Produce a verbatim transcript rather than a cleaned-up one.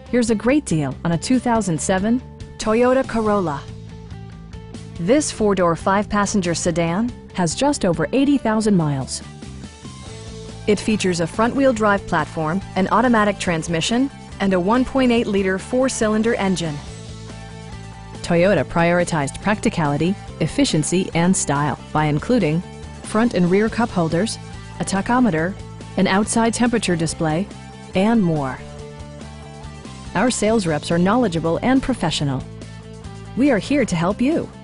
Here's a great deal on a two thousand seven Toyota Corolla. This four-door, five-passenger sedan has just over eighty thousand miles. It features a front-wheel drive platform, an automatic transmission, and a one point eight liter four-cylinder engine. Toyota prioritized practicality, efficiency, and style by including front and rear cup holders, a tachometer, an outside temperature display, and more. Our sales reps are knowledgeable and professional. We are here to help you.